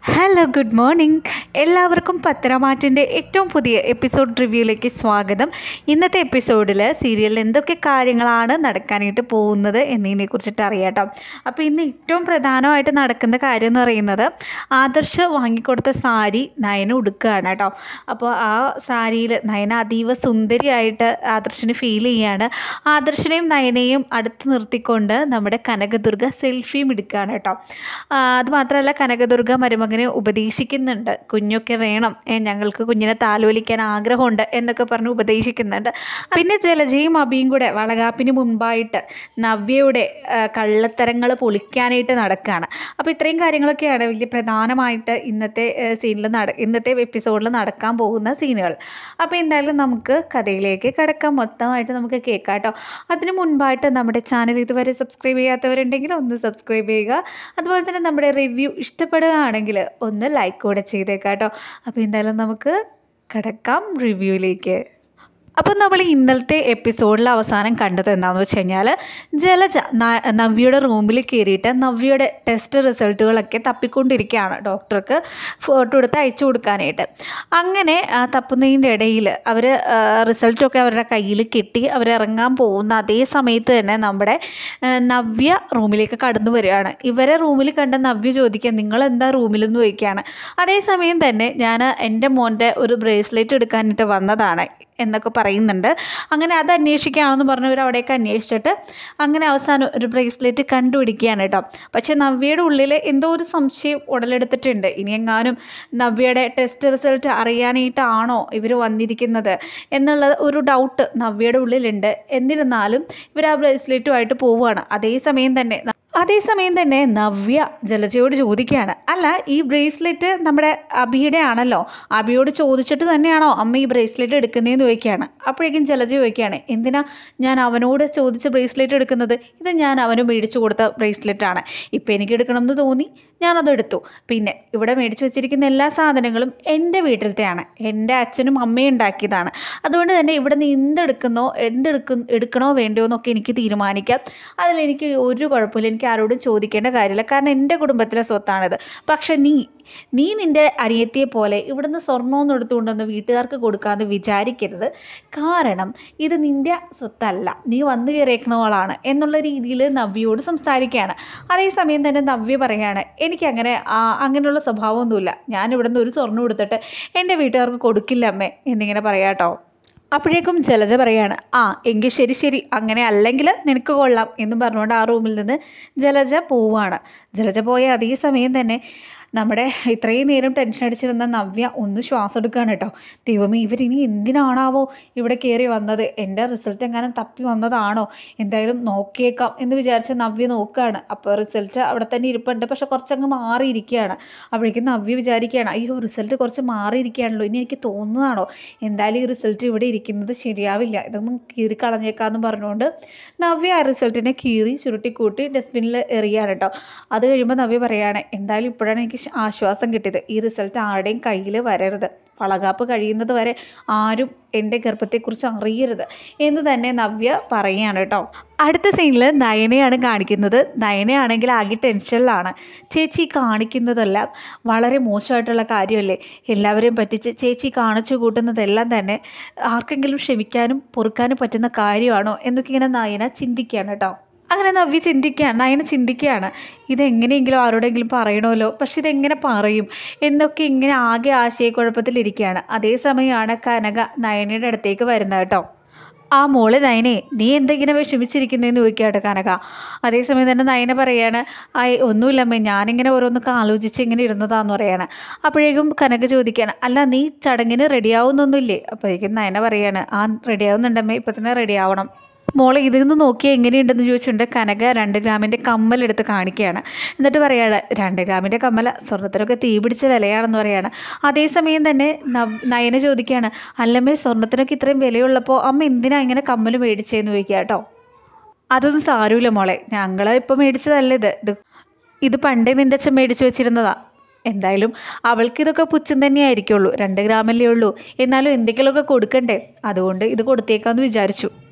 Hello good morning. എല്ലാവർക്കും പത്തരമാറ്റിൻ്റെ ഏറ്റവും പുതിയ എപ്പിസോഡ് റിവ്യൂയിലേക്ക് സ്വാഗതം. ഇന്നത്തെ എപ്പിസോഡിൽ സീരിയലിൽ എന്തൊക്കെ കാര്യങ്ങളാണ് നടക്കാനായിട്ട് പോകുന്നത് എന്നതിനെ കുറിച്ചിട്ട് അറിയാം കേട്ടോ. അപ്പോൾ ഇന്ന് ഏറ്റവും പ്രധാനമായിട്ട് നടക്കുന്ന കാര്യം എന്ന് പറയുന്നത് ആദർശ് വാങ്ങിക്കൊടുത്ത സാരി നയന ഉടുക്കുകയാണ് കേട്ടോ. അപ്പോൾ ആ സാരിയിൽ നയന അതീവ സുന്ദരിയായിട്ട് ആദർശിന് ഫീൽ ചെയ്യുകയാണ്. ആദർശിനെയും നയനയും അടുത്ത് നിർത്തിക്കൊണ്ട് നമ്മുടെ കനകദുർഗ സെൽഫിയും എടുക്കുകയാണ് കേട്ടോ. അതുമാത്രമല്ല കനകദുർഗ മരുമകനെ ഉപദേശിക്കുന്നുണ്ട്. കുഞ്ഞൊക്കെ വേണം, ഞങ്ങൾക്ക് കുഞ്ഞിനെ താലോലിക്കാൻ ആഗ്രഹമുണ്ട് എന്നൊക്കെ പറഞ്ഞ് ഉപദേശിക്കുന്നുണ്ട്. പിന്നെ ജലജയും അഭിയും കൂടെ വളകാപ്പിന് മുൻപായിട്ട് നവ്യയുടെ കള്ളത്തരങ്ങൾ പൊളിക്കാനായിട്ട് നടക്കുകയാണ്. അപ്പോൾ ഇത്രയും കാര്യങ്ങളൊക്കെയാണ് വലിയ പ്രധാനമായിട്ട് ഇന്നത്തെ എപ്പിസോഡിൽ നടക്കാൻ പോകുന്ന സീനുകൾ. അപ്പോൾ എന്തായാലും നമുക്ക് കഥയിലേക്ക് കിടക്കാം. മൊത്തമായിട്ട് നമുക്ക് കേൾക്കാം കേട്ടോ. അതിന് മുൻപായിട്ട് നമ്മുടെ ചാനൽ ഇതുവരെ സബ്സ്ക്രൈബ് ചെയ്യാത്തവരുണ്ടെങ്കിൽ ഒന്ന് സബ്സ്ക്രൈബ് ചെയ്യുക. അതുപോലെ തന്നെ നമ്മുടെ റിവ്യൂ ഇഷ്ടപ്പെടുകയാണെങ്കിൽ ഒന്ന് ലൈക്ക് കൂടെ ചെയ്തേക്കാം കേട്ടോ. അപ്പോൾ എന്തായാലും നമുക്ക് കിടക്കാം റിവ്യൂയിലേക്ക്. അപ്പം നമ്മൾ ഇന്നലത്തെ എപ്പിസോഡിൽ അവസാനം കണ്ടത് എന്താണെന്ന് വെച്ച് കഴിഞ്ഞാൽ ജലജ നവ്യയുടെ റൂമിൽ കയറിയിട്ട് നവ്യയുടെ ടെസ്റ്റ് റിസൾട്ടുകളൊക്കെ തപ്പിക്കൊണ്ടിരിക്കുകയാണ് ഡോക്ടർക്ക് ഫോട്ടോ എടുത്ത് അയച്ചു കൊടുക്കാനായിട്ട്. അങ്ങനെ തപ്പുന്നതിൻ്റെ ഇടയിൽ അവർ റിസൾട്ടൊക്കെ അവരുടെ കയ്യിൽ കിട്ടി അവരിറങ്ങാൻ പോകുന്ന അതേ സമയത്ത് തന്നെ നമ്മുടെ നവ്യ റൂമിലേക്ക് കടന്നു വരികയാണ്. ഇവരെ റൂമിൽ കണ്ട നവ്യ ചോദിക്കുക, നിങ്ങളെന്താ റൂമിലെന്ന് ചോദിക്കുകയാണ്. അതേസമയം തന്നെ ഞാൻ എൻ്റെ മോൻ്റെ ഒരു ബ്രേസ്ലെറ്റ് എടുക്കാനായിട്ട് വന്നതാണ് എന്നൊക്കെ പറയുന്നുണ്ട്. അങ്ങനെ അത് അന്വേഷിക്കുകയാണെന്ന് പറഞ്ഞവർ അവിടേക്ക് അന്വേഷിച്ചിട്ട് അങ്ങനെ അവസാനം ഒരു ബ്രേസ്ലെറ്റ് കണ്ടുപിടിക്കുകയാണ് കേട്ടോ. പക്ഷേ നവ്യയുടെ ഉള്ളിൽ എന്തോ ഒരു സംശയം ഉടലെടുത്തിട്ടുണ്ട്. ഇനി എങ്ങാനും നവ്യയുടെ ടെസ്റ്റ് റിസൾട്ട് അറിയാനായിട്ടാണോ ഇവർ വന്നിരിക്കുന്നത് എന്നുള്ള ഒരു ഡൗട്ട് നവ്യയുടെ ഉള്ളിലുണ്ട്. എന്നിരുന്നാലും ഇവർ ആ ബ്രേസ്ലെറ്റുമായിട്ട് പോവുകയാണ്. അതേസമയം തന്നെ നവ്യ ജലജയോട് ചോദിക്കുകയാണ്, അല്ല ഈ ബ്രേസ്ലെറ്റ് നമ്മുടെ അഭിയുടെ ആണല്ലോ, അഭിയോട് ചോദിച്ചിട്ട് തന്നെയാണോ അമ്മ ഈ ബ്രേസ്ലെറ്റ് എടുക്കുന്നതെന്ന് ചോദിക്കുകയാണ്. അപ്പോഴേക്കും ജലജ ചോദിക്കുകയാണ്, എന്തിനാ ഞാൻ അവനോട് ചോദിച്ച് ബ്രേസ്ലെറ്റ് എടുക്കുന്നത്? ഇത് ഞാൻ അവന് മേടിച്ചു കൊടുത്ത ബ്രേസ്ലെറ്റാണ്. ഇപ്പം എനിക്ക് എടുക്കണമെന്ന് തോന്നി, ഞാനതെടുത്തു. പിന്നെ ഇവിടെ മേടിച്ച് വെച്ചിരിക്കുന്ന എല്ലാ സാധനങ്ങളും എൻ്റെ വീട്ടിലത്തെയാണ്, എൻ്റെ അച്ഛനും അമ്മയും ഉണ്ടാക്കിയതാണ്. അതുകൊണ്ട് തന്നെ ഇവിടെ നിന്ന് എടുക്കണോ വേണ്ടയോ എന്നൊക്കെ എനിക്ക് തീരുമാനിക്കാം. അതിലെനിക്ക് ഒരു കുഴപ്പമില്ല, എനിക്ക് ആരോടും ചോദിക്കേണ്ട കാര്യമില്ല, കാരണം എൻ്റെ കുടുംബത്തിലെ സ്വത്താണിത്. പക്ഷെ നീ നിൻ്റെ അനിയത്തിയെ പോലെ ഇവിടുന്ന് സ്വർണ്ണമൊന്നും എടുത്തുകൊണ്ടൊന്ന് വീട്ടുകാർക്ക് കൊടുക്കാമെന്ന് വിചാരിക്കരുത്. കാരണം ഇത് നിൻ്റെ സ്വത്തല്ല, നീ വന്നു കയറിയേക്കണവളാണ് എന്നുള്ള രീതിയിൽ നവ്യയോട് സംസാരിക്കുകയാണ്. അതേസമയം തന്നെ നവ്യ പറയാണ്, എനിക്കങ്ങനെ അങ്ങനെയുള്ള സ്വഭാവമൊന്നുമില്ല, ഞാൻ ഇവിടുന്ന് ഒരു സ്വർണ്ണം എടുത്തിട്ട് എൻ്റെ വീട്ടുകാർക്ക് കൊടുക്കില്ല അമ്മേ എന്നിങ്ങനെ പറയാം കേട്ടോ. അപ്പോഴേക്കും ജലജ പറയാണ്, എങ്കിൽ ശരി അങ്ങനെ അല്ലെങ്കിൽ നിനക്ക് കൊള്ളാം എന്നും പറഞ്ഞുകൊണ്ട് ആ റൂമിൽ നിന്ന് ജലജ പോവുകയാണ്. ജലജ പോയ അതേ സമയം തന്നെ നമ്മുടെ ഇത്രയും നേരം ടെൻഷൻ അടിച്ചിരുന്ന നവ്യ ഒന്ന് ശ്വാസം എടുക്കുകയാണ് കേട്ടോ. ദൈവമേ, ഇവരിനി എന്തിനാണാവോ ഇവിടെ കയറി വന്നത്? എൻ്റെ റിസൾട്ട് എങ്ങാനും തപ്പി വന്നതാണോ? എന്തായാലും നോക്കിയേക്കാം എന്ന് വിചാരിച്ച് നവ്യ നോക്കുകയാണ്. അപ്പോൾ റിസൾട്ട് അവിടെ തന്നെ ഇരിപ്പുണ്ട്, പക്ഷെ കുറച്ചങ്ങ് മാറിയിരിക്കുകയാണ്. അപ്പോഴേക്കും നവ്യ വിചാരിക്കുകയാണ്, അയ്യോ റിസൾട്ട് കുറച്ച് മാറിയിരിക്കുകയാണല്ലോ, ഇനി എനിക്ക് തോന്നുന്നതാണോ? എന്തായാലും ഈ റിസൾട്ട് ഇവിടെ ഇരിക്കുന്നത് ശരിയാവില്ല, ഇതൊന്നും കീറി കളഞ്ഞേക്കാമെന്ന് പറഞ്ഞുകൊണ്ട് നവ്യ ആ റിസൾട്ടിനെ കീറി ചുരുട്ടിക്കൂട്ടി ഡസ്റ്റ്ബിന്നിൽ എറിയാണ് കേട്ടോ. അത് കഴിയുമ്പോൾ നവ്യ പറയുകയാണ്, എന്തായാലും ഇപ്പോഴാണ് എനിക്ക് ആശ്വാസം കിട്ടിയത്, ഈ റിസൾട്ട് ആരുടെയും കയ്യിൽ വരരുത്, വളകാപ്പ് കഴിയുന്നത് വരെ ആരും എൻ്റെ ഗർഭത്തെക്കുറിച്ച് അറിയരുത് എന്ന് തന്നെ നവ്യ പറയുകയാണ് കേട്ടോ. അടുത്ത സീനിൽ നയനയാണ് കാണിക്കുന്നത്. നയനയാണെങ്കിൽ ആകെ ടെൻഷനിലാണ്. ചേച്ചി കാണിക്കുന്നതെല്ലാം വളരെ മോശമായിട്ടുള്ള കാര്യമല്ലേ, എല്ലാവരെയും പറ്റിച്ച് ചേച്ചി കാണിച്ചു കൂട്ടുന്നതെല്ലാം തന്നെ ആർക്കെങ്കിലും ക്ഷമിക്കാനും പൊറുക്കാനും പറ്റുന്ന കാര്യമാണോ എന്നൊക്കെ ഇങ്ങനെ നയന ചിന്തിക്കുകയാണ് കേട്ടോ. അങ്ങനെ നയന ചിന്തിക്കുകയാണ്, ഇതെങ്ങനെയെങ്കിലും ആരോടെങ്കിലും പറയണമല്ലോ, പക്ഷെ ഇതെങ്ങനെ പറയും എന്നൊക്കെ ഇങ്ങനെ ആകെ ആശയക്കുഴപ്പത്തിലിരിക്കുകയാണ്. അതേസമയമാണ് കനക നയനയുടെ അടുത്തേക്ക് വരുന്നത് കേട്ടോ. മോളെ നയനെ, നീ എന്തെങ്കിലും വിഷമിച്ചിരിക്കുന്നതെന്ന് ചോദിക്കാട്ടെ കനക. അതേസമയം തന്നെ നയന പറയാണ്, ഒന്നുമില്ലമ്മേ, ഞാനിങ്ങനെ ഓരോന്നൊക്കെ ആലോചിച്ച് ഇങ്ങനെ ഇരുന്നതാന്ന് പറയാണ്. അപ്പോഴേക്കും കനക ചോദിക്കുകയാണ്, അല്ല നീ ചടങ്ങിന് റെഡിയാവുന്നൊന്നുമില്ലേ? അപ്പോഴേക്കും നയന പറയാണ്, റെഡിയാവുന്നുണ്ടമ്മേ, ഇപ്പം തന്നെ റെഡിയാവണം. മോളെ ഇതിൽ നിന്ന് നോക്കിയാൽ എങ്ങനെയുണ്ടെന്ന് ചോദിച്ചിട്ടുണ്ട് കനക 2 ഗ്രാമിൻ്റെ കമ്മലെടുത്ത് കാണിക്കുകയാണ്. എന്നിട്ട് പറയാണ്, 2 ഗ്രാമിൻ്റെ കമ്മല സ്വർണ്ണത്തിനൊക്കെ തീപിടിച്ച വിലയാണെന്ന് പറയാണ്. അതേസമയം തന്നെ നയന ചോദിക്കുകയാണ്, അല്ലമ്മേ സ്വർണ്ണത്തിനൊക്കെ ഇത്രയും വിലയുള്ളപ്പോൾ അമ്മ എന്തിനാ ഇങ്ങനെ കമ്മൽ മേടിച്ചതെന്ന് ചോദിക്കുക കേട്ടോ. അതൊന്നും സാരമില്ല മോളെ, ഞങ്ങൾ ഇപ്പോൾ മേടിച്ചതല്ല ഇത് പണ്ടേ നിൻ്റെ അച്ഛൻ മേടിച്ച് വെച്ചിരുന്നതാ. എന്തായാലും അവൾക്കിതൊക്കെ പുച്ഛം തന്നെയായിരിക്കുള്ളൂ, 2 ഗ്രാമല്ലേ ഉള്ളൂ, എന്നാലും എന്തെങ്കിലുമൊക്കെ കൊടുക്കണ്ടേ, അതുകൊണ്ട് ഇത് കൊടുത്തേക്കാമെന്ന് വിചാരിച്ചു.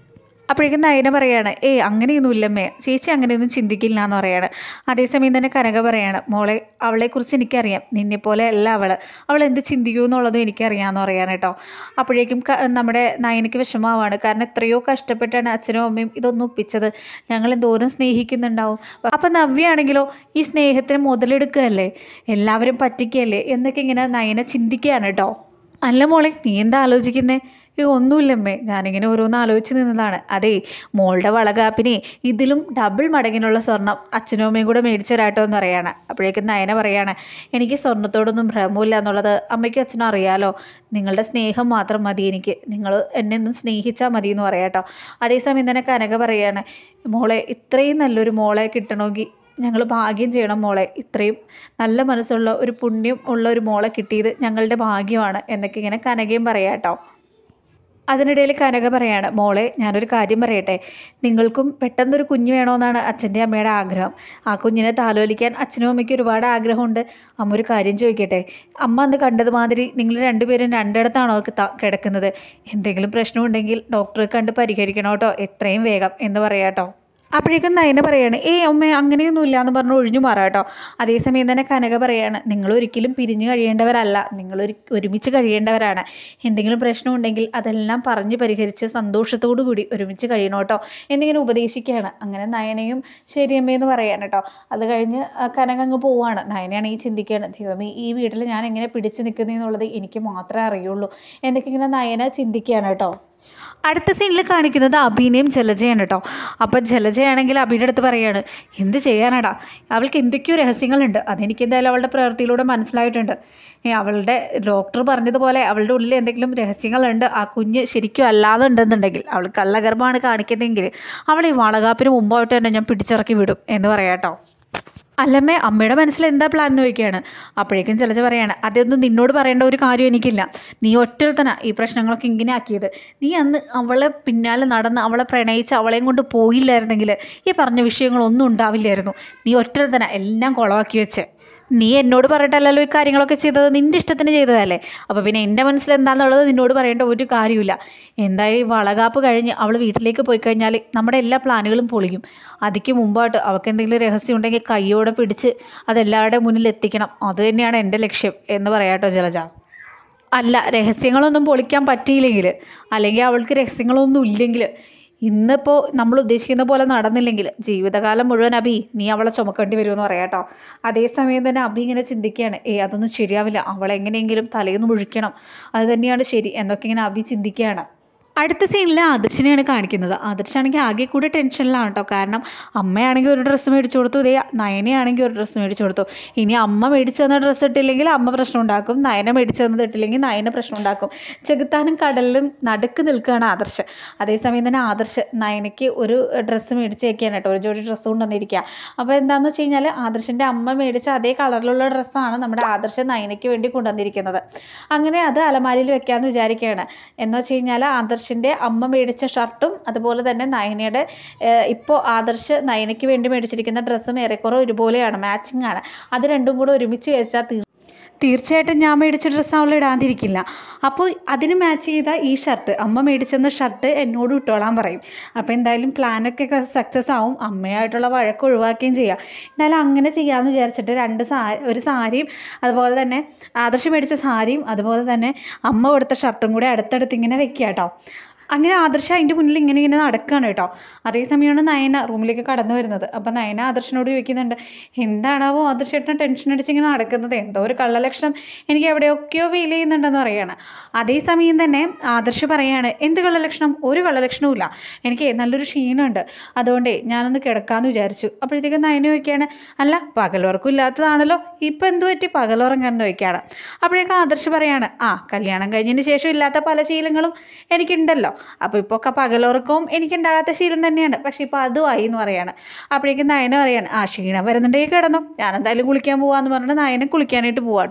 അപ്പോഴേക്കും നയന പറയാണ് അങ്ങനെയൊന്നുമില്ലമ്മേ, ചേച്ചി അങ്ങനെയൊന്നും ചിന്തിക്കില്ല എന്ന് പറയാണ്. അതേസമയം തന്നെ കനക പറയാണ്, മോളെ അവളെക്കുറിച്ച് എനിക്കറിയാം, നിന്നെപ്പോലെ അല്ല അവൾ എന്ത് ചിന്തിക്കൂ എന്നുള്ളതും എനിക്കറിയാമെന്ന് പറയാൻ കേട്ടോ. അപ്പോഴേക്കും നമ്മുടെ നയനയ്ക്ക് വിഷമമാണ്. കാരണം എത്രയോ കഷ്ടപ്പെട്ടാണ് അച്ഛനും അമ്മയും ഇതൊന്നും ഒപ്പിച്ചത്, ഞങ്ങൾ എന്തോരം സ്നേഹിക്കുന്നുണ്ടാവും. അപ്പം നവ്യാണെങ്കിലോ ഈ സ്നേഹത്തിന് മുതലെടുക്കുകയല്ലേ, എല്ലാവരും പറ്റിക്കുകയല്ലേ എന്നൊക്കെ ഇങ്ങനെ നയന ചിന്തിക്കുകയാണ് കേട്ടോ. അല്ല മോളെ, നീ എന്താ ആലോചിക്കുന്നേ? ഒന്നുമില്ലമ്മേ, ഞാനിങ്ങനെ ഓരോന്ന് ആലോചിച്ച് നിന്നതാണ്. അതേ, മോളുടെ വളകാപ്പിനെ ഇതിലും ഡബിൾ മടങ്ങിനുള്ള സ്വർണം അച്ഛനും അമ്മയും കൂടെ മേടിച്ചു തരാട്ടോ എന്ന് പറയാണ്. അപ്പോഴേക്കും നയന പറയാണ്, എനിക്ക് സ്വർണ്ണത്തോടൊന്നും ഭ്രമമില്ല എന്നുള്ളത് അമ്മയ്ക്കും അച്ഛനും അറിയാലോ, നിങ്ങളുടെ സ്നേഹം മാത്രം മതി എനിക്ക്, നിങ്ങൾ എന്നെ ഒന്ന് സ്നേഹിച്ചാൽ മതി എന്ന് പറയാട്ടോ. അതേസമയം തന്നെ കനക പറയാണ്, മോളെ ഇത്രയും നല്ലൊരു മോളെ കിട്ടണമെങ്കിൽ ഞങ്ങൾ ഭാഗ്യം ചെയ്യണം മോളെ, ഇത്രയും നല്ല മനസ്സുള്ള ഒരു പുണ്യം ഉള്ള ഒരു മോളെ കിട്ടിയത് ഞങ്ങളുടെ ഭാഗ്യമാണ് എന്നൊക്കെ ഇങ്ങനെ കനകയും പറയാട്ടോ. അതിനിടയിൽ കനക പറയാണ്, മോളെ ഞാനൊരു കാര്യം പറയട്ടെ, നിങ്ങൾക്കും പെട്ടെന്നൊരു കുഞ്ഞ് വേണമെന്നാണ് അച്ഛൻ്റെ അമ്മയുടെ ആഗ്രഹം. ആ കുഞ്ഞിനെ താലോലിക്കാൻ അച്ഛനും അമ്മയ്ക്ക് ഒരുപാട് ആഗ്രഹമുണ്ട്. അമ്മ ഒരു കാര്യം ചോദിക്കട്ടെ, അമ്മ അന്ന് കണ്ടത് മാതിരി നിങ്ങൾ രണ്ടുപേരും രണ്ടിടത്താണോ കിടക്കുന്നത്? എന്തെങ്കിലും പ്രശ്നമുണ്ടെങ്കിൽ ഡോക്ടറെ കണ്ട് പരിഹരിക്കണം കേട്ടോ, എത്രയും വേഗം എന്ന് പറയാട്ടോ. അപ്പോഴേക്കും നയന പറയാണ്, അമ്മ അങ്ങനെയൊന്നുമില്ല എന്ന് പറഞ്ഞ് ഒഴിഞ്ഞു മാറാം കേട്ടോ. അതേസമയം തന്നെ കനക പറയാണ്, നിങ്ങളൊരിക്കലും പിരിഞ്ഞു കഴിയേണ്ടവരല്ല, ഒരുമിച്ച് കഴിയേണ്ടവരാണ്. എന്തെങ്കിലും പ്രശ്നമുണ്ടെങ്കിൽ അതെല്ലാം പറഞ്ഞ് പരിഹരിച്ച് സന്തോഷത്തോടു കൂടി ഒരുമിച്ച് കഴിയണം കേട്ടോ എന്നിങ്ങനെ ഉപദേശിക്കുകയാണ്. അങ്ങനെ നയനയും ശരിയമ്മയെന്ന് പറയാണ് കേട്ടോ. അത് കഴിഞ്ഞ് കനക അങ്ങ് പോവാണ്. നയനയാണെങ്കിൽ ചിന്തിക്കുകയാണ്, ദൈവമേ ഈ വീട്ടിൽ ഞാൻ എങ്ങനെ പിടിച്ച് നിൽക്കുന്നതെന്നുള്ളത് എനിക്ക് മാത്രമേ അറിയുള്ളൂ എന്നൊക്കെ ഇങ്ങനെ നയന ചിന്തിക്കുകയാണ് കേട്ടോ. അടുത്ത സീനിൽ കാണിക്കുന്നത് അഭിനയും ജലജയാണ് കേട്ടോ. അപ്പോൾ ജലജയാണെങ്കിൽ അഭിയുടെ അടുത്ത് പറയാണ്, എന്ത് ചെയ്യാനാടാ, അവൾക്ക് എന്തൊക്കെയോ രഹസ്യങ്ങളുണ്ട്, അതെനിക്ക് എന്തായാലും അവളുടെ പ്രവൃത്തിയിലൂടെ മനസ്സിലായിട്ടുണ്ട്. അവളുടെ ഡോക്ടർ പറഞ്ഞതുപോലെ അവളുടെ ഉള്ളിൽ എന്തെങ്കിലും രഹസ്യങ്ങളുണ്ട്, ആ കുഞ്ഞ് ശരിക്കും അല്ലാതെ ഉണ്ടെന്നുണ്ടെങ്കിൽ, അവൾ കള്ളഗർഭമാണ് കാണിക്കുന്നതെങ്കിൽ അവൾ ഈ വളകാപ്പിന് മുമ്പായിട്ട് തന്നെ ഞാൻ പിടിച്ചിറക്കി വിടും എന്ന് പറയാം കേട്ടോ. അല്ലമ്മേ, അമ്മയുടെ മനസ്സിൽ എന്താ പ്ലാൻ എന്ന് ചോദിക്കുകയാണ്. അപ്പോഴേക്കും ജലജ പറയാണ്, അതൊന്നും നിന്നോട് പറയേണ്ട ഒരു കാര്യം എനിക്കില്ല, നീ ഒറ്റൊരുത്തനാ ഈ പ്രശ്നങ്ങളൊക്കെ ഇങ്ങനെ ആക്കിയത്. നീ അന്ന് അവളെ പിന്നാലെ നടന്ന് അവളെ പ്രണയിച്ച് അവളെയും കൊണ്ട് പോയില്ലായിരുന്നെങ്കിൽ ഈ പറഞ്ഞ വിഷയങ്ങളൊന്നും ഉണ്ടാവില്ലായിരുന്നു. നീ ഒറ്റൊരുത്തനാ എല്ലാം കുളവാക്കി വെച്ച്. നീ എന്നോട് പറഞ്ഞിട്ടല്ലല്ലോ ഈ കാര്യങ്ങളൊക്കെ ചെയ്തത്, നിൻ്റെ ഇഷ്ടത്തിന് ചെയ്തതല്ലേ. അപ്പോൾ പിന്നെ എൻ്റെ മനസ്സിൽ എന്താണെന്നുള്ളത് നിന്നോട് പറയേണ്ട ഒരു കാര്യമില്ല. എന്തായാലും വളകാപ്പ് കഴിഞ്ഞ് അവൾ വീട്ടിലേക്ക് പോയി കഴിഞ്ഞാൽ നമ്മുടെ എല്ലാ പ്ലാനുകളും പൊളിയും. അതിക്ക് മുമ്പായിട്ട് അവൾക്ക് എന്തെങ്കിലും രഹസ്യം ഉണ്ടെങ്കിൽ കയ്യോടെ പിടിച്ച് അതെല്ലാവരുടെ മുന്നിൽ എത്തിക്കണം, അത് തന്നെയാണ് എൻ്റെ ലക്ഷ്യം എന്ന് പറയാട്ടോ ജലജ. അല്ല, രഹസ്യങ്ങളൊന്നും പൊളിക്കാൻ പറ്റിയില്ലെങ്കിൽ, അല്ലെങ്കിൽ അവൾക്ക് രഹസ്യങ്ങളൊന്നും ഇല്ലെങ്കിൽ, ഇന്നിപ്പോൾ നമ്മൾ ഉദ്ദേശിക്കുന്ന പോലെ നടന്നില്ലെങ്കിൽ ജീവിതകാലം മുഴുവൻ അബി നീ അവളെ ചുമക്കേണ്ടി വരുമെന്ന് പറയാം കേട്ടോ. അതേസമയം തന്നെ അബി ഇങ്ങനെ ചിന്തിക്കുകയാണ്, അതൊന്നും ശരിയാവില്ല, അവളെങ്ങനെയെങ്കിലും തലേന്ന് മുഴിക്കണം, അത് തന്നെയാണ് ശരി എന്നൊക്കെ ഇങ്ങനെ അബി ചിന്തിക്കുകയാണ്. അടുത്ത സീനിൽ ആദർശിനെയാണ് കാണിക്കുന്നത്. ആദർശാണെങ്കിൽ ആകെ കൂടെ ടെൻഷനിലാണ് കേട്ടോ. കാരണം അമ്മയാണെങ്കിൽ ഒരു ഡ്രസ്സ് മേടിച്ചു കൊടുത്തു, നയനയാണെങ്കിൽ ഒരു ഡ്രസ്സ് മേടിച്ചു കൊടുത്തു. ഇനി അമ്മ മേടിച്ചു തന്ന ഡ്രസ്സ് ഇട്ടില്ലെങ്കിൽ അമ്മ പ്രശ്നം ഉണ്ടാക്കും, നയന മേടിച്ചു തന്നത് ഇട്ടില്ലെങ്കിൽ നയന പ്രശ്നം ഉണ്ടാക്കും. ചെകുത്താനും കടലിലും നടുക്ക് നിൽക്കുകയാണ് ആദർശ്. അതേസമയം തന്നെ ആദർശ് നയനയ്ക്ക് ഒരു ഡ്രസ്സ് മേടിച്ചേക്കാണ് കേട്ടോ, ഒരു ജോഡി ഡ്രസ്സ് കൊണ്ടുവന്നിരിക്കുക. അപ്പോൾ എന്താണെന്ന് വെച്ച് കഴിഞ്ഞാൽ ആദർശിൻ്റെ അമ്മ മേടിച്ച അതേ കളറിലുള്ള ഡ്രസ്സാണ് നമ്മുടെ ആദർശ് നയനയ്ക്ക് വേണ്ടി കൊണ്ടുവന്നിരിക്കുന്നത്. അങ്ങനെ അത് അലമാരിയിൽ വെക്കാമെന്ന് വിചാരിക്കുകയാണ്. എന്ന് വെച്ച് കഴിഞ്ഞാൽ ആദർശിൻ്റെ അമ്മ മേടിച്ച ഷർട്ടും അതുപോലെ തന്നെ നയനയുടെ ഇപ്പോൾ ആദർശ് നയനയ്ക്ക് വേണ്ടി മേടിച്ചിരിക്കുന്ന ഡ്രസ്സും ഏറെക്കുറെ ഒരുപോലെയാണ്, മാച്ചിങ് ആണ്. അത് രണ്ടും കൂടെ ഒരുമിച്ച് വെച്ചാൽ തീർച്ചയായിട്ടും ഞാൻ മേടിച്ച ഡ്രസ്സ് അവൾ ഇടാതിരിക്കില്ല. അപ്പോൾ അതിന് മാച്ച് ചെയ്ത ഈ ഷർട്ട്, അമ്മ മേടിച്ചെന്ന ഷർട്ട് എന്നോട് ഇട്ടോളാൻ പറയും. അപ്പോൾ എന്തായാലും പ്ലാനൊക്കെ സക്സസ് ആവും, അമ്മയായിട്ടുള്ള വഴക്ക് ഒഴിവാക്കുകയും ചെയ്യാം. എന്തായാലും അങ്ങനെ ചെയ്യാമെന്ന് വിചാരിച്ചിട്ട് ഒരു സാരിയും അതുപോലെ തന്നെ ആദർശ് മേടിച്ച സാരിയും അതുപോലെ തന്നെ അമ്മ കൊടുത്ത ഷർട്ടും കൂടെ അടുത്തടുത്ത് ഇങ്ങനെ വെക്കുക കേട്ടോ. അങ്ങനെ ആദർശ അതിൻ്റെ മുന്നിൽ ഇങ്ങനെ നടക്കുകയാണ് കേട്ടോ. അതേസമയമാണ് നയന റൂമിലേക്ക് കടന്നു വരുന്നത്. അപ്പം നയന ആദർശനോട് ചോദിക്കുന്നുണ്ട്, എന്താണാവോ ആദർശേട്ടനെ ടെൻഷൻ അടിച്ച് ഇങ്ങനെ നടക്കുന്നത്, എന്തോ ഒരു കള്ളലക്ഷണം എനിക്ക് എവിടെയൊക്കെയോ ഫീൽ ചെയ്യുന്നുണ്ടെന്ന് പറയാണ്. അതേസമയം തന്നെ ആദർശ് പറയാണ്, എന്ത് കള്ളലക്ഷണം? ഒരു കള്ളലക്ഷണവും ഇല്ല, എനിക്ക് നല്ലൊരു ക്ഷീണമുണ്ട്, അതുകൊണ്ട് ഞാനൊന്ന് കിടക്കാമെന്ന് വിചാരിച്ചു. അപ്പോഴത്തേക്കും നയന ചോദിക്കുകയാണ്, അല്ല പകലുറക്കം ഇല്ലാത്തതാണല്ലോ, ഇപ്പം എന്തു പറ്റി പകലുറങ്ങാന്ന് ചോദിക്കുകയാണ്. അപ്പോഴേക്കും ആദർശ് പറയാണ്, കല്യാണം കഴിഞ്ഞതിന് ശേഷം ഇല്ലാത്ത പല ശീലങ്ങളും എനിക്കുണ്ടല്ലോ, അപ്പോൾ ഇപ്പോൾ പകലുറക്കവും എനിക്കുണ്ടാകാത്ത ശീലം തന്നെയാണ്, പക്ഷേ ഇപ്പോൾ അതുമായി എന്ന് പറയാണ്. അപ്പോഴേക്കും നയന പറയാണ്, ക്ഷീണം വരുന്നുണ്ടെങ്കിൽ കിടന്നോ, ഞാൻ എന്തായാലും കുളിക്കാൻ പോവാന്ന് പറഞ്ഞിട്ട് നയനെ കുളിക്കാനായിട്ട് പോവാട്ടോ.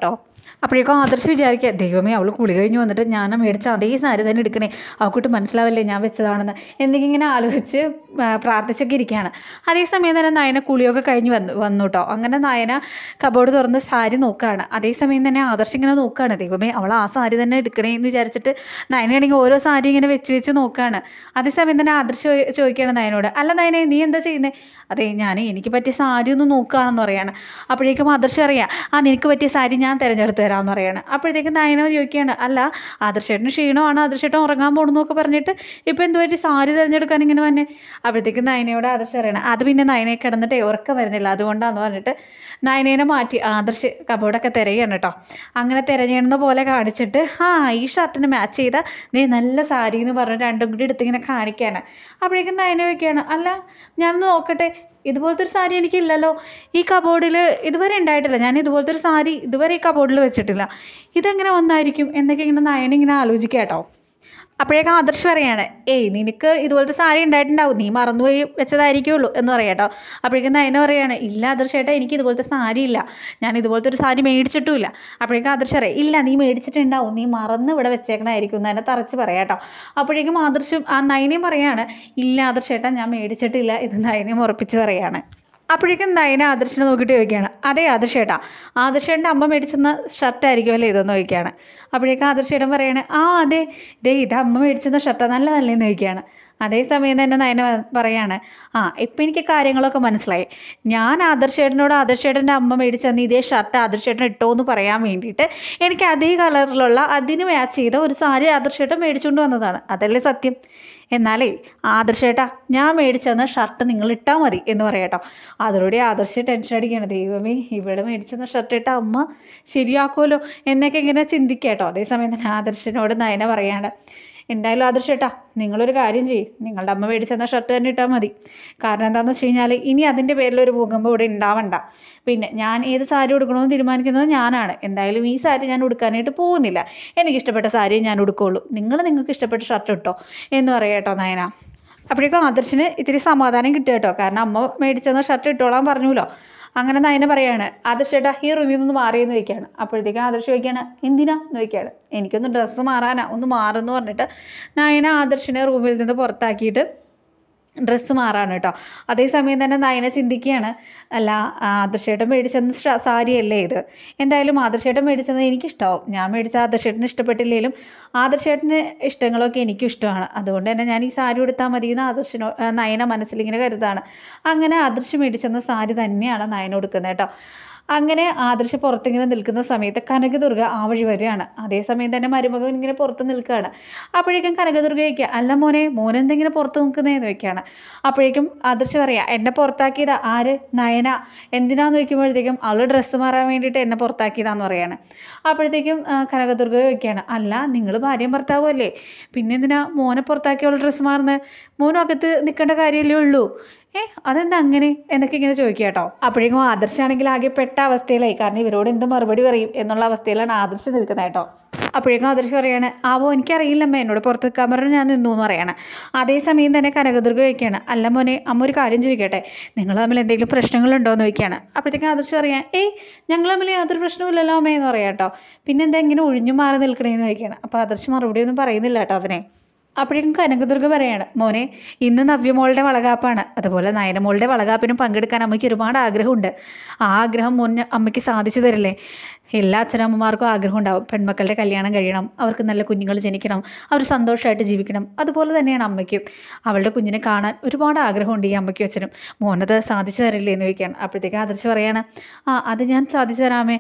അപ്പോഴേക്കും ആദർശ് വിചാരിക്കുക, ദൈവമേ അവൾ കുളി കഴിഞ്ഞ് വന്നിട്ട് ഞാൻ മേടിച്ച അതേ സാരി തന്നെ എടുക്കണേ, അവൾക്കിട്ട് മനസ്സിലാവല്ലേ ഞാൻ വെച്ചതാണെന്ന് എന്നിങ്ങനെ ഇങ്ങനെ ആലോചിച്ച് പ്രാർത്ഥിച്ചൊക്കെ ഇരിക്കുകയാണ്. അതേസമയം തന്നെ നയന കുളിയൊക്കെ കഴിഞ്ഞ് വന്നു കേട്ടോ. അങ്ങനെ നയന കബോർഡ് തുറന്ന് സാരി നോക്കുകയാണ്. അതേസമയം തന്നെ ആദർശ് ഇങ്ങനെ നോക്കുകയാണ്, ദൈവമേ അവൾ ആ സാരി തന്നെ എടുക്കണേ എന്ന് വിചാരിച്ചിട്ട് നയനയാണെങ്കിൽ ഓരോ സാരി ഇങ്ങനെ വെച്ച് നോക്കുകയാണ്. അതേസമയം തന്നെ ആദർശ് ചോദിക്കുകയാണ് നയനോട്, അല്ല നയനെ നീ എന്താ ചെയ്യുന്നത്? അതെ എനിക്ക് പറ്റിയ സാരി ഒന്ന് നോക്കുകയാണെന്ന് പറയാണ്. അപ്പോഴേക്കും ആദർശ് അറിയാം, നിനക്ക് പറ്റിയ സാരി ഞാൻ തിരഞ്ഞെടുത്ത് തരാമെന്ന് പറയാണ്. അപ്പോഴത്തേക്കും നയന ചോദിക്കുകയാണ്, അല്ല ആദർശേട്ടന് ക്ഷീണമാണ്, ആദർശേട്ടൻ ഉറങ്ങാൻ പോകണമെന്നൊക്കെ പറഞ്ഞിട്ട് ഇപ്പോൾ എന്ത് പറ്റി സാരി തിരഞ്ഞെടുക്കാൻ ഇങ്ങനെ വന്നെ? അപ്പോഴത്തേക്കും നയനയോട് ആദർശ് അറിയണം, അത് പിന്നെ നയനയെ കിടന്നിട്ട് ഉറക്കം വരുന്നില്ല അതുകൊണ്ടാണെന്ന് പറഞ്ഞിട്ട് നയനേനെ മാറ്റി ആദർശ് കബോർഡൊക്കെ തിരയാണ് കേട്ടോ. അങ്ങനെ തിരഞ്ഞെടുന്ന പോലെ കാണിച്ചിട്ട് ഈ ഷർട്ടിന് മാച്ച് ചെയ്ത നല്ല സാരി എന്ന് പറഞ്ഞിട്ട് രണ്ടും കൂടി എടുത്തിങ്ങനെ കാണിക്കുകയാണ്. അപ്പോഴേക്കും നയന ചോദിക്കുകയാണ്, അല്ല ഞാനൊന്ന് നോക്കട്ടെ, ഇതുപോലത്തെ ഒരു സാരി എനിക്കില്ലല്ലോ, ഈ കബോർഡിൽ ഇതുവരെ ഉണ്ടായിട്ടില്ല, ഞാൻ ഇതുപോലത്തെ ഒരു സാരി ഇതുവരെ ഈ കബോർഡിൽ വെച്ചിട്ടില്ല, ഇതെങ്ങനെ വന്നായിരിക്കും എന്നൊക്കെ ഇങ്ങനെ നയനിങ്ങനെ ആലോചിക്കുക കേട്ടോ. അപ്പോഴേക്കും ആദർശ് പറയാണ്, നിനക്ക് ഇതുപോലത്തെ സാരി ഉണ്ടായിട്ടുണ്ടാവും, നീ മറന്നുപോയി വെച്ചതായിരിക്കുള്ളൂ എന്ന് പറയാം കേട്ടോ. അപ്പോഴേക്കും നയന പറയാണ്, ഇല്ല ആദർശേട്ടാ എനിക്ക് ഇതുപോലത്തെ സാരി ഇല്ല, ഞാൻ ഇതുപോലത്തെ ഒരു സാരി മേടിച്ചിട്ടുമില്ല. അപ്പോഴേക്കും ആദർശ് പറയാം, ഇല്ല നീ മേടിച്ചിട്ടുണ്ടാവും, നീ മറന്ന് ഇവിടെ വെച്ചേക്കണായിരിക്കും എന്ന് തന്നെ തറച്ച് പറയാം കേട്ടോ. അപ്പോഴേക്കും ആദർശും നയനയും പറയാണ്, ഇല്ല ആദർശേട്ടാ ഞാൻ മേടിച്ചിട്ടില്ല, ഇത് നയനയും ഉറപ്പിച്ച് പറയാണ്. അപ്പോഴേക്കും നയന ആദർശിനെ നോക്കിയിട്ട് ചോദിക്കുകയാണ്, അതെ ആദർശേട്ടാ ആദർശേട്ടൻ്റെ അമ്മ മേടിച്ചെന്ന ഷർട്ടായിരിക്കും അല്ലേ ഇതെന്ന് ചോദിക്കുകയാണ്. അപ്പോഴേക്കും ആദർശേട്ടൻ പറയാണ്, അതെ ഇത് അമ്മ മേടിച്ചെന്ന ഷർട്ടാണ് നല്ലതല്ലേന്ന് ചോദിക്കുകയാണ്. അതേസമയം തന്നെ നയന പറയാണ്, ഇപ്പം എനിക്ക് കാര്യങ്ങളൊക്കെ മനസ്സിലായി, ഞാൻ ആദർശേട്ടൻ്റെ അമ്മ മേടിച്ചെന്ന് ഇതേ ഷർട്ട് ആദർശേട്ടൻ ഇട്ടോ എന്ന് പറയാൻ വേണ്ടിയിട്ട് എനിക്ക് അതേ കളറിലുള്ള അതിന് മാച്ച് ചെയ്ത ഒരു സാരി ആദർശേട്ടൻ മേടിച്ചുകൊണ്ട് വന്നതാണ്, അതല്ലേ സത്യം? എന്നാലേ ആദർശേട്ടാ ഞാൻ മേടിച്ചെന്ന ഷർട്ട് നിങ്ങൾ ഇട്ടാൽ മതി എന്ന് പറയാട്ടോ. അതോടെ ആദർശ് ടെൻഷൻ അടിക്കുകയാണ്, ദൈവമേ ഇവിടെ മേടിച്ചെന്ന ഷർട്ട് ഇട്ട അമ്മ ശരിയാക്കുമല്ലോ എന്നൊക്കെ ഇങ്ങനെ ചിന്തിക്കാട്ടോ. അതേസമയം തന്നെ ആദർശിനോട് നയന പറയാണ്, എന്തായാലും ആദർശേട്ടാ നിങ്ങളൊരു കാര്യം ചെയ്യും, നിങ്ങളുടെ അമ്മ മേടിച്ചെന്ന ഷർട്ട് തന്നെ ഇട്ടാൽ മതി. കാരണം എന്താണെന്ന് വെച്ച് കഴിഞ്ഞാൽ ഇനി അതിൻ്റെ പേരിലൊരു ഭൂകമ്പം ഇവിടെ ഉണ്ടാവണ്ട. പിന്നെ ഞാൻ ഏത് സാരി ഉടുക്കണമെന്ന് തീരുമാനിക്കുന്നത് ഞാനാണ്. എന്തായാലും ഈ സാരി ഞാൻ ഉടുക്കാനായിട്ട് പോകുന്നില്ല, എനിക്കിഷ്ടപ്പെട്ട സാരിയെ ഞാൻ ഉടുക്കുകയുള്ളൂ, നിങ്ങൾക്ക് ഇഷ്ടപ്പെട്ട ഷർട്ട് ഇട്ടോ എന്ന് പറയാം കേട്ടോ നയന. അപ്പോഴേക്കും ആദർശിന് ഇത്തിരി സമാധാനം കിട്ടുക കേട്ടോ, കാരണം അമ്മ മേടിച്ചെന്ന ഷർട്ട് ഇട്ടോളാൻ പറഞ്ഞല്ലോ. അങ്ങനെ നയന പറയാണ്, ആദർശേട്ടാ ഈ റൂമിൽ നിന്ന് മാറിയെന്ന് ചോദിക്കുകയാണ്. അപ്പോഴത്തേക്കും ആദർശ് ചോദിക്കുകയാണ്, എന്തിനാ എന്ന് ചോദിക്കുകയാണ്. എനിക്കൊന്ന് ഡ്രസ്സ് മാറാനാ, ഒന്ന് മാറുമെന്ന് പറഞ്ഞിട്ട് നയന ആദർശിനെ റൂമിൽ നിന്ന് പുറത്താക്കിയിട്ട് ഡ്രസ്സ് മാറാണ് കേട്ടോ. അതേസമയം തന്നെ നയന ചിന്തിക്കുകയാണ്, അല്ല ആദർശേട്ടൻ മേടിച്ചെന്ന സാരിയല്ലേ ഇത്, എന്തായാലും ആദർശേട്ടൻ മേടിച്ചെന്ന് എനിക്കിഷ്ടമാവും, ഞാൻ മേടിച്ച ആദർശേട്ടന് ഇഷ്ടപ്പെട്ടില്ലെങ്കിലും ആദർശേട്ടൻ്റെ ഇഷ്ടങ്ങളൊക്കെ എനിക്കും ഇഷ്ടമാണ്, അതുകൊണ്ട് തന്നെ ഞാൻ ഈ സാരി ഉടുത്താൽ മതി എന്ന് നയന മനസ്സിലിങ്ങനെ കരുതാണ്. അങ്ങനെ ആദർശ് മേടിച്ചെന്ന സാരി തന്നെയാണ് നയന ഉടുക്കുന്നത് കേട്ടോ. അങ്ങനെ ആദർശ് പുറത്തിങ്ങനെ നിൽക്കുന്ന സമയത്ത് കനകദുർഗ ആ വഴി വരികയാണ്. അതേസമയം തന്നെ മരുമകൻ ഇങ്ങനെ പുറത്ത് നിൽക്കുകയാണ്. അപ്പോഴേക്കും കനകദുർഗ ചോദിക്കുക, അല്ല മോനെന്തെങ്കിലും പുറത്ത് നിൽക്കുന്നതെന്ന് ചോദിക്കുകയാണ്. അപ്പോഴേക്കും ആദർശ് പറയാം, എന്നെ പുറത്താക്കിയതാ ആര്? നയന. എന്തിനാന്ന് ചോദിക്കുമ്പോഴത്തേക്കും അവൾ ഡ്രസ്സ് മാറാൻ വേണ്ടിയിട്ട് എന്നെ പുറത്താക്കിയതാന്ന് പറയാണ്. അപ്പോഴത്തേക്കും കനകദുർഗ ചോദിക്കുകയാണ്, അല്ല നിങ്ങൾ ഭാര്യയും ഭർത്താവും അല്ലേ, പിന്നെ എന്തിനാ മോനെ പുറത്താക്കി അവൾ ഡ്രസ്സ് മാറുന്നത്? മോനും അകത്ത് നിൽക്കേണ്ട കാര്യമല്ലേ ഉള്ളൂ, അതെന്താ അങ്ങനെ എന്നൊക്കെ ഇങ്ങനെ ചോദിക്കുക കേട്ടോ. അപ്പോഴേക്കും ആദർശാണെങ്കിൽ ആകെ പെട്ട അവസ്ഥയിലായി, കാരണം ഇവരോട് എന്ത് മറുപടി പറയും എന്നുള്ള അവസ്ഥയിലാണ് ആദർശ് നിൽക്കുന്നത് കേട്ടോ. അപ്പോഴേക്കും ആദർശ് പറയാണ്, എനിക്കറിയില്ലമ്മ, എന്നോട് പുറത്ത് നിൽക്കാൻ പറഞ്ഞ് ഞാൻ നിന്നു എന്ന് പറയാണ്. അതേസമയം തന്നെ കനകദുർഗ ചോദിക്കുകയാണ്, അല്ല മോനെ അമ്മ ഒരു കാര്യം ചോദിക്കട്ടെ, നിങ്ങൾ തമ്മിൽ എന്തെങ്കിലും പ്രശ്നങ്ങളുണ്ടോ എന്ന് ചോദിക്കുകയാണ്. അപ്പോഴത്തേക്കും ആദർശ് പറയാം, ഞങ്ങൾ തമ്മിൽ യാതൊരു പ്രശ്നമില്ലല്ലോ അമ്മ എന്ന് പറയാം കേട്ടോ. പിന്നെ എന്താ ഇങ്ങനെ ഒഴിഞ്ഞു മാറി നിൽക്കണേന്ന് ചോദിക്കുകയാണ്. അപ്പോൾ ആദർശ് മറുപടി ഒന്നും പറയുന്നില്ല കേട്ടോ അതിനെ. അപ്പോഴേക്കും കനകദുർഗ പറയാണ്, മോനെ ഇന്ന് നവ്യമോളുടെ വളകാപ്പാണ്, അതുപോലെ നയനമോളുടെ വളകാപ്പിനും പങ്കെടുക്കാൻ അമ്മയ്ക്ക് ഒരുപാട് ആഗ്രഹമുണ്ട്, ആ ആഗ്രഹം അമ്മയ്ക്ക് സാധിച്ചു തരില്ലേ? എല്ലാ അച്ഛനമ്മമാർക്കും ആഗ്രഹം ഉണ്ടാവും, പെൺമക്കളുടെ കല്യാണം കഴിയണം, അവർക്ക് നല്ല കുഞ്ഞുങ്ങൾ ജനിക്കണം, അവർ സന്തോഷമായിട്ട് ജീവിക്കണം. അതുപോലെ തന്നെയാണ് അമ്മയ്ക്കും, അവളുടെ കുഞ്ഞിനെ കാണാൻ ഒരുപാട് ആഗ്രഹമുണ്ട് ഈ അമ്മയ്ക്കും അച്ഛനും, മോനത് സാധിച്ചു തരില്ലേ എന്ന് ചോദിക്കുകയാണ്. അപ്പോഴത്തേക്ക് ആദർശ് പറയാണ്, അത് ഞാൻ സാധിച്ചു തരാമേ,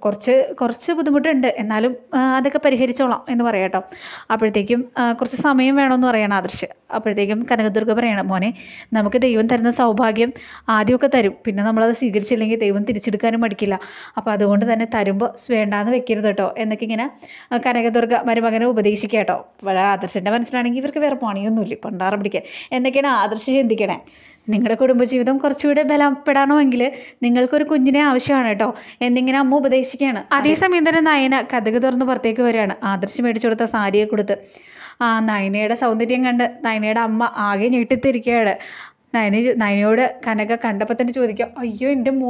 കുറച്ച് ബുദ്ധിമുട്ടുണ്ട്, എന്നാലും അതൊക്കെ പരിഹരിച്ചോളാം എന്ന് പറയാം കേട്ടോ. അപ്പോഴത്തേക്കും കുറച്ച് സമയം വേണമെന്ന് പറയണം ആദർശ്. അപ്പോഴത്തേക്കും കനകദുർഗ പറയണം, മോനെ നമുക്ക് ദൈവം തരുന്ന സൗഭാഗ്യം ആദ്യമൊക്കെ തരും, പിന്നെ നമ്മളത് സ്വീകരിച്ചില്ലെങ്കിൽ ദൈവം തിരിച്ചെടുക്കാനും മടിക്കില്ല, അപ്പോൾ അതുകൊണ്ട് തന്നെ തരുമ്പോൾ വേണ്ടാന്ന് വെക്കരുത് കേട്ടോ എന്നൊക്കെ ഇങ്ങനെ കനകദുർഗ മരുമകനെ ഉപദേശിക്കുക കേട്ടോ. ആദർശിൻ്റെ മനസ്സിലാണെങ്കിൽ ഇവർക്ക് വേറെ പണിയൊന്നുമില്ല, പണ്ടാറ പിടിക്കാൻ എന്നൊക്കെയാണ് ആദർശ് ചിന്തിക്കണേ. നിങ്ങളുടെ കുടുംബജീവിതം കുറച്ചുകൂടെ ബലപ്പെടണമെങ്കിൽ നിങ്ങൾക്കൊരു കുഞ്ഞിനെ ആവശ്യമാണ് കേട്ടോ എന്നിങ്ങനെ അമ്മ ഉപദേശിക്കുകയാണ്. അതേസമയം തന്നെ നയന കഥക് തുറന്ന് പുറത്തേക്ക് വരികയാണ്, ആദർശ് മേടിച്ചു കൊടുത്ത സാരിയെ കൊടുത്ത്. നയനയുടെ സൗന്ദര്യം കണ്ട് നയനയുടെ അമ്മ ആകെ ഞെട്ടിത്തിരിക്കുകയാണ്. നയനയോട് കനക കണ്ടപ്പോൾ തന്നെ ചോദിക്കാം, അയ്യോ എൻ്റെ മോള്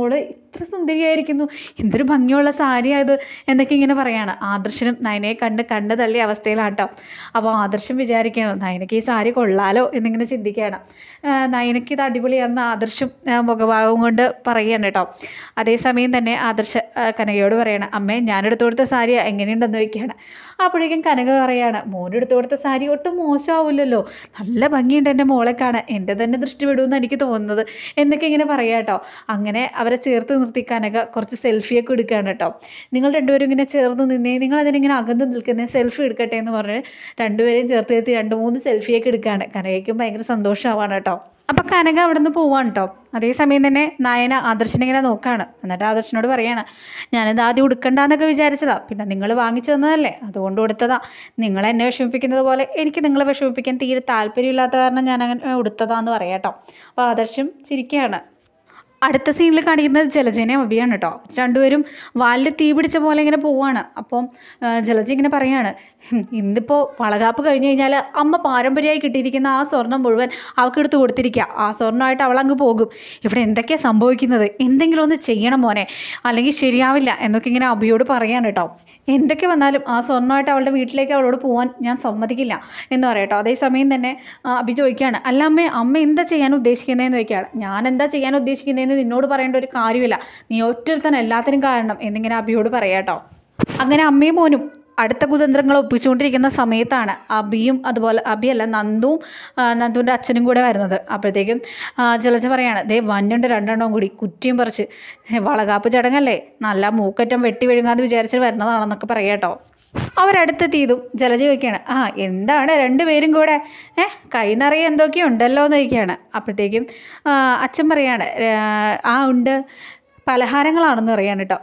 എത്ര സുന്ദരിയായിരിക്കുന്നു, എന്തൊരു ഭംഗിയുള്ള സാരിയായത് എന്നൊക്കെ ഇങ്ങനെ പറയാണ്. ആദർശനും നയനയെ കണ്ട് തള്ളിയ അവസ്ഥയിലാണ് കേട്ടോ. അപ്പോൾ ആദർശം വിചാരിക്കുകയാണ് നയനയ്ക്ക് ഈ സാരി കൊള്ളാലോ എന്നിങ്ങനെ ചിന്തിക്കുകയാണ്. നയനയ്ക്ക് ഇത് അടിപൊളിയാണെന്ന് ആദർശം മുഖഭാവം കൊണ്ട് പറയുകയാണ് കേട്ടോ. അതേസമയം തന്നെ ആദർശ കനകയോട് പറയണം, അമ്മേ ഞാനെടുത്തു കൊടുത്ത സാരി എങ്ങനെയുണ്ടെന്ന് ചോദിക്കുകയാണ്. അപ്പോഴേക്കും കനക പറയാണ്, മോനെടുത്തു കൊടുത്ത സാരി ഒട്ടും മോശമാവില്ലല്ലോ, നല്ല ഭംഗിയുണ്ട് എൻ്റെ മോളെ കാണാൻ, എൻ്റെ തന്നെ ദൃഷ്ടി വിടുമെന്ന് എനിക്ക് തോന്നുന്നത് എന്നൊക്കെ ഇങ്ങനെ പറയാം കേട്ടോ. അങ്ങനെ അവരെ ചേർത്ത് നിർത്തി കനക കുറച്ച് സെൽഫിയൊക്കെ എടുക്കുകയാണ് കേട്ടോ. നിങ്ങൾ രണ്ടുപേരും ഇങ്ങനെ ചേർന്ന് നിന്നേ, നിങ്ങൾ അതിനിങ്ങനെ അകന്ന് നിൽക്കുന്നേ, സെൽഫി എടുക്കട്ടെ എന്ന് പറഞ്ഞ് രണ്ടുപേരെയും ചേർത്ത് നിർത്തി 2-3 സെൽഫിയൊക്കെ എടുക്കുകയാണ്. കനകയ്ക്കും ഭയങ്കര സന്തോഷമാവാണ് കേട്ടോ. അപ്പം കനക അവിടെ നിന്ന് പോവാണ് കേട്ടോ. അതേസമയം തന്നെ നയന ആദർശനെ ഇങ്ങനെ നോക്കുകയാണ്. എന്നിട്ട് ആദർശനോട് പറയാണ്, ഞാനിത് ആദ്യം ഉടുക്കണ്ടെന്നൊക്കെ വിചാരിച്ചതാ, പിന്നെ നിങ്ങൾ വാങ്ങിച്ചു തന്നതല്ലേ അതുകൊണ്ട് കൊടുത്തതാ. നിങ്ങളെന്നെ വിഷമിപ്പിക്കുന്നത് പോലെ എനിക്ക് നിങ്ങളെ വിഷമിപ്പിക്കാൻ തീരെ താല്പര്യമില്ലാത്ത കാരണം ഞാൻ അങ്ങനെ ഉടുത്തതാന്ന് പറയാം കേട്ടോ. അപ്പോൾ ആദർശം ചിരിക്കുകയാണ്. അടുത്ത സീനിൽ കാണിക്കുന്നത് ജലജനെയും അഭിയാണ് കേട്ടോ. രണ്ടുപേരും വാലിൽ തീ പിടിച്ച പോലെ ഇങ്ങനെ പോവാണ്. അപ്പം ജലജ ഇങ്ങനെ പറയാണ്, ഇന്നിപ്പോൾ വളകാപ്പ് കഴിഞ്ഞ് കഴിഞ്ഞാൽ അമ്മ പാരമ്പര്യമായി കിട്ടിയിരിക്കുന്ന ആ സ്വർണം മുഴുവൻ അവൾക്ക് എടുത്ത് കൊടുത്തിരിക്കുക, ആ സ്വർണ്ണമായിട്ട് അവളങ്ങ് പോകും. ഇവിടെ എന്തൊക്കെയാണ് സംഭവിക്കുന്നത്, എന്തെങ്കിലും ഒന്ന് ചെയ്യണം മോനെ, അല്ലെങ്കിൽ ശരിയാവില്ല എന്നൊക്കെ ഇങ്ങനെ അഭിയോട് പറയാണ് കേട്ടോ. എന്തൊക്കെ വന്നാലും ആ സ്വർണ്ണമായിട്ട് അവളുടെ വീട്ടിലേക്ക് അവളോട് പോകാൻ ഞാൻ സമ്മതിക്കില്ല എന്ന് പറയാം കേട്ടോ. അതേസമയം തന്നെ അഭി ചോദിക്കുകയാണ്, അല്ല അമ്മ എന്താ ചെയ്യാൻ ഉദ്ദേശിക്കുന്നതെന്ന് ചോദിക്കുകയാണ്. ഞാൻ എന്താ ചെയ്യാൻ ഉദ്ദേശിക്കുന്നതെന്ന് നിന്നോട് പറയേണ്ട ഒരു കാര്യമില്ല, നീ ഒറ്റൊരുത്തൻ എല്ലാത്തിനും കാരണം എന്നിങ്ങനെ അഭിയോട് പറയാം കേട്ടോ. അങ്ങനെ അമ്മയും മോനും അടുത്ത കുതന്ത്രങ്ങൾ ഒപ്പിച്ചുകൊണ്ടിരിക്കുന്ന സമയത്താണ് അഭിയും അതുപോലെ അഭിയല്ല നന്ദുവിൻ്റെ അച്ഛനും കൂടെ വരുന്നത്. അപ്പോഴത്തേക്കും ജലജ പറയാണ്, ദേ വന്നുണ്ട് 2 എണ്ണവും കൂടി കുറ്റിയും പറിച്ച്, വളകാപ്പ് ചടങ്ങല്ലേ, നല്ല മൂക്കറ്റം വെട്ടി വിഴുങ്ങാന്ന് വിചാരിച്ച് വരുന്നതാണെന്നൊക്കെ പറയാം കേട്ടോ. അവരടുത്തെത്തിയതും ജലജ ചോദിക്കുകയാണ്, എന്താണ് 2 പേരും കൂടെ കൈ നിറയെ എന്തൊക്കെയുണ്ടല്ലോ എന്ന് ചോദിക്കുകയാണ്. അപ്പോഴത്തേക്കും അച്ഛൻ പറയാണ്, ഉണ്ട് പലഹാരങ്ങളാണെന്ന് പറയാൻ കേട്ടോ.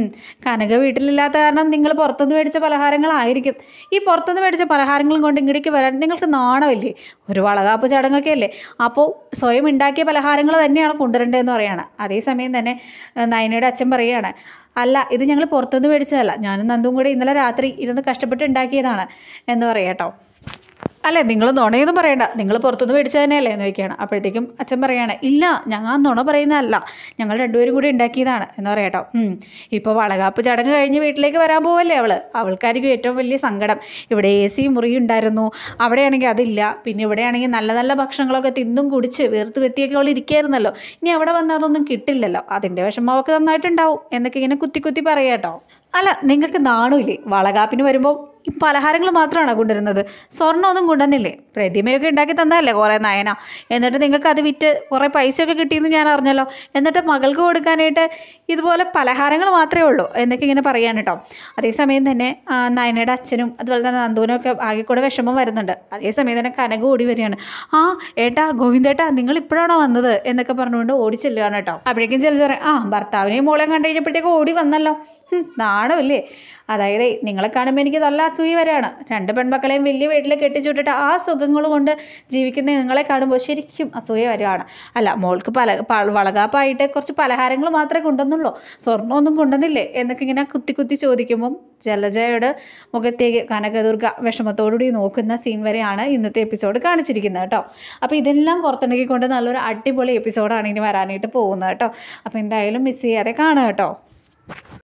കനക വീട്ടിലില്ലാത്ത കാരണം നിങ്ങൾ പുറത്തുനിന്ന് മേടിച്ച പലഹാരങ്ങളായിരിക്കും. ഈ പുറത്തുനിന്ന് മേടിച്ച പലഹാരങ്ങളും കൊണ്ട് ഇങ്ങടേക്ക് വരാൻ നിങ്ങൾക്ക് നാണമില്ലേ? ഒരു വളകാപ്പ് ചടങ്ങൊക്കെ അല്ലേ, അപ്പോൾ സ്വയം ഉണ്ടാക്കിയ പലഹാരങ്ങൾ തന്നെയാണ് കൊണ്ടുവരേണ്ടതെന്ന് പറയാണ്. അതേസമയം തന്നെ നയനയുടെ അച്ഛൻ പറയുകയാണ്, അല്ല ഇത് ഞങ്ങൾ പുറത്തുനിന്ന് മേടിച്ചതല്ല, ഞാനും നന്ദും കൂടി ഇന്നലെ രാത്രി ഇരുന്ന് കഷ്ടപ്പെട്ട് ഉണ്ടാക്കിയതാണ് എന്ന് പറയാം കേട്ടോ. അല്ലേ നിങ്ങൾ നുണയൊന്നും പറയണ്ട, നിങ്ങൾ പുറത്തുനിന്ന് മേടിച്ചത് തന്നെയല്ലേ എന്ന് ചോദിക്കുകയാണ്. അപ്പോഴത്തേക്കും അച്ഛൻ പറയാണ്, ഇല്ല ഞങ്ങൾ നുണ പറയുന്നതല്ല, ഞങ്ങൾ 2 പേരും കൂടി ഉണ്ടാക്കിയതാണ് എന്ന് പറയാം കേട്ടോ. ഇപ്പോൾ വളകാപ്പ് ചടങ്ങ് കഴിഞ്ഞ് വീട്ടിലേക്ക് വരാൻ പോവല്ലേ അവൾക്കായിരിക്കും ഏറ്റവും വലിയ സങ്കടം. ഇവിടെ AC മുറി ഉണ്ടായിരുന്നു, അവിടെയാണെങ്കിൽ അതില്ല, പിന്നെ ഇവിടെയാണെങ്കിൽ നല്ല നല്ല ഭക്ഷണങ്ങളൊക്കെ തിന്നും കുടിച്ച് വീർത്ത് വെത്തിയൊക്കെ അവൾ ഇരിക്കുകയായിരുന്നല്ലോ, ഇനി അവിടെ വന്നാൽ അതൊന്നും കിട്ടില്ലല്ലോ, അതിൻ്റെ വിഷമം അവൾക്ക് നന്നായിട്ടുണ്ടാവും എന്നൊക്കെ ഇങ്ങനെ കുത്തി പറയാം കേട്ടോ. അല്ല നിങ്ങൾക്ക് നാണമില്ലേ, വളകാപ്പിന് വരുമ്പോൾ ഈ പലഹാരങ്ങൾ മാത്രമാണോ കൊണ്ടുവരുന്നത്, സ്വർണ്ണമൊന്നും കൊണ്ടുവന്നില്ലേ? പ്രതിമയൊക്കെ ഉണ്ടാക്കി തന്നതല്ലേ കുറേ നയന, എന്നിട്ട് നിങ്ങൾക്ക് അത് വിറ്റ് കുറേ പൈസയൊക്കെ കിട്ടിയെന്ന് ഞാൻ അറിഞ്ഞല്ലോ, എന്നിട്ട് മകൾക്ക് കൊടുക്കാനായിട്ട് ഇതുപോലെ പലഹാരങ്ങൾ മാത്രമേ ഉള്ളൂ എന്നൊക്കെ ഇങ്ങനെ പറയാൻ കേട്ടോ. അതേസമയം തന്നെ നയനയുടെ അച്ഛനും അതുപോലെ തന്നെ നന്ദുവിനും ഒക്കെ ആകെ കൂടെ വിഷമം വരുന്നുണ്ട്. അതേസമയം തന്നെ കനക ഓടി വരികയാണ്, ഏട്ടാ ഗോവിന്ദേട്ടാ നിങ്ങൾ ഇപ്പോഴാണോ വന്നത് എന്നൊക്കെ പറഞ്ഞുകൊണ്ട് ഓടി ചെല്ലുകയാണ് കേട്ടോ. അപ്പോഴേക്കും ചില പറയാം, ഭർത്താവിനെയും മോളെയും കണ്ടു കഴിഞ്ഞപ്പോഴത്തേക്ക് ഓടി വന്നല്ലോ, നാണമില്ലേ? അതായത് നിങ്ങളെ കാണുമ്പോൾ എനിക്ക് നല്ല അസൂയ വരെയാണ്. 2 പെൺമക്കളെയും വലിയ വീട്ടിൽ കെട്ടിച്ചുവിട്ടിട്ട് ആ സുഖങ്ങൾ കൊണ്ട് ജീവിക്കുന്ന നിങ്ങളെ കാണുമ്പോൾ ശരിക്കും അസൂയ വരികയാണ്. അല്ല മോൾക്ക് വളകാപ്പായിട്ട് കുറച്ച് പലഹാരങ്ങൾ മാത്രമേ കൊണ്ടുവന്നുള്ളൂ, സ്വർണ്ണമൊന്നും കൊണ്ടുവന്നില്ലേ എന്നൊക്കെ ഇങ്ങനെ കുത്തി ചോദിക്കുമ്പം ജലജയുടെ മുഖത്തേക്ക് കനകദുർഗ വിഷമത്തോടുകൂടി നോക്കുന്ന സീൻ വരെയാണ് ഇന്നത്തെ എപ്പിസോഡ് കാണിച്ചിരിക്കുന്നത് കേട്ടോ. അപ്പോൾ ഇതെല്ലാം പുറത്തിണക്കിക്കൊണ്ട് നല്ലൊരു അടിപൊളി എപ്പിസോഡാണ് ഇനി വരാനായിട്ട് പോകുന്നത് കേട്ടോ. അപ്പോൾ എന്തായാലും മിസ് ചെയ്യാതെ കാണുക കേട്ടോ.